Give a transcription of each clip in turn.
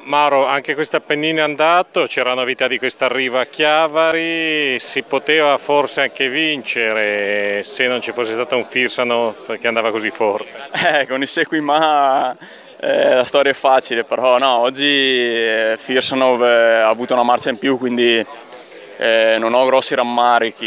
Mauro, anche questo Appennino è andato, c'era la novità di questa arriva a Chiavari, si poteva forse anche vincere se non ci fosse stato un Firsanov che andava così forte. Con i Sequima la storia è facile, però no, oggi Firsanov ha avuto una marcia in più, quindi non ho grossi rammarichi.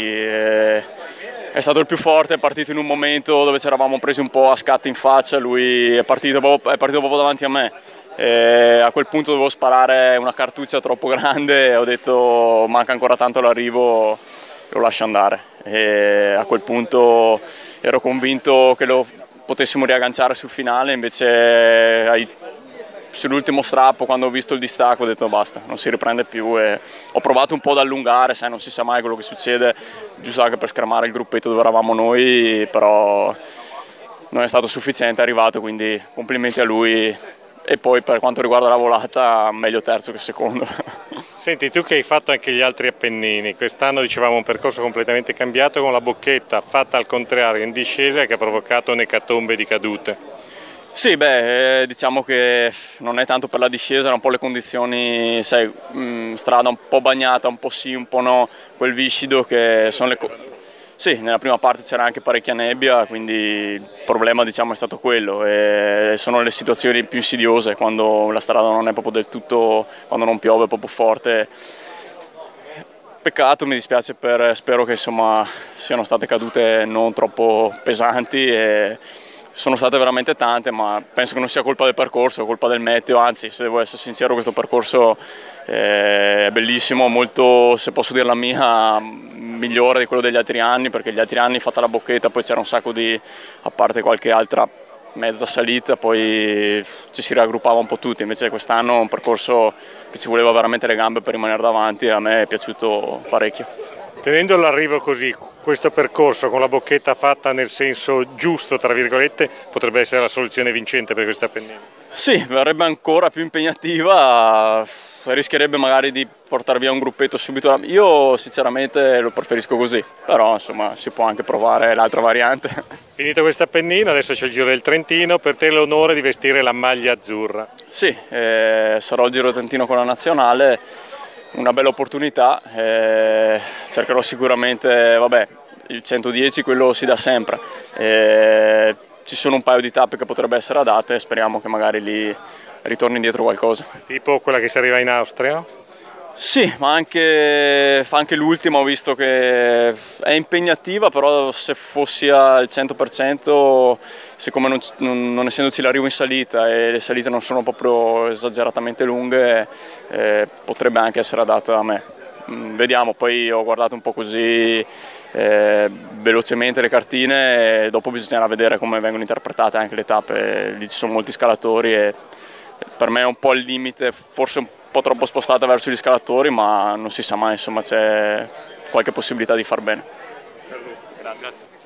È stato il più forte, è partito in un momento dove ci eravamo presi un po' a scatti in faccia, lui è partito proprio davanti a me. A quel punto dovevo sparare una cartuccia troppo grande e ho detto manca ancora tanto l'arrivo, lo lascio andare. A quel punto ero convinto che lo potessimo riagganciare sul finale, invece sull'ultimo strappo, quando ho visto il distacco, ho detto basta, non si riprende più. E ho provato un po' ad allungare, sai, non si sa mai quello che succede, giusto anche per scremare il gruppetto dove eravamo noi, però non è stato sufficiente, è arrivato, quindi complimenti a lui. E poi per quanto riguarda la volata, meglio terzo che secondo. Senti, tu che hai fatto anche gli altri Appennini, quest'anno dicevamo un percorso completamente cambiato con la bocchetta fatta al contrario in discesa che ha provocato un'ecatombe di cadute. Sì, diciamo che non è tanto per la discesa, erano un po' le condizioni, sai, strada un po' bagnata, un po' sì, un po' no, quel viscido che sono le... Sì, nella prima parte c'era anche parecchia nebbia, quindi il problema diciamo è stato quello. E sono le situazioni più insidiose quando la strada non è proprio del tutto, quando non piove proprio forte. Peccato, mi dispiace spero che insomma siano state cadute non troppo pesanti. Sono state veramente tante, ma penso che non sia colpa del percorso, è colpa del meteo, anzi, se devo essere sincero, questo percorso è bellissimo, molto, se posso dire la mia, migliore di quello degli altri anni, perché gli altri anni fatta la bocchetta, poi c'era un sacco di, a parte qualche altra mezza salita, poi ci si raggruppava un po' tutti, invece quest'anno è un percorso che ci voleva veramente le gambe per rimanere davanti e a me è piaciuto parecchio. Tenendo l'arrivo così, questo percorso con la bocchetta fatta nel senso giusto, tra virgolette, potrebbe essere la soluzione vincente per questo Appennino? Sì, verrebbe ancora più impegnativa, rischierebbe magari di portare via un gruppetto subito. Io sinceramente lo preferisco così, però insomma si può anche provare l'altra variante. Finito questo Appennino, adesso c'è il Giro del Trentino, per te l'onore di vestire la maglia azzurra. Sì, sarò al Giro del Trentino con la nazionale. Una bella opportunità, cercherò sicuramente, vabbè, il 110 quello si dà sempre, ci sono un paio di tappe che potrebbe essere adatte e speriamo che magari lì ritorni indietro qualcosa. Tipo quella che si arriva in Austria? Sì, ma anche l'ultima ho visto che è impegnativa, però se fossi al 100%, siccome non essendoci l'arrivo in salita e le salite non sono proprio esageratamente lunghe, potrebbe anche essere adatta a me. Vediamo, poi ho guardato un po' così velocemente le cartine e dopo bisognerà vedere come vengono interpretate anche le tappe, lì ci sono molti scalatori e per me è un po' il limite, forse un po' troppo spostata verso gli scalatori, ma non si sa mai, insomma c'è qualche possibilità di far bene. Grazie.